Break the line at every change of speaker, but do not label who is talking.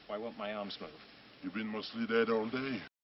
Why won't my arms move?
You've been mostly dead all day.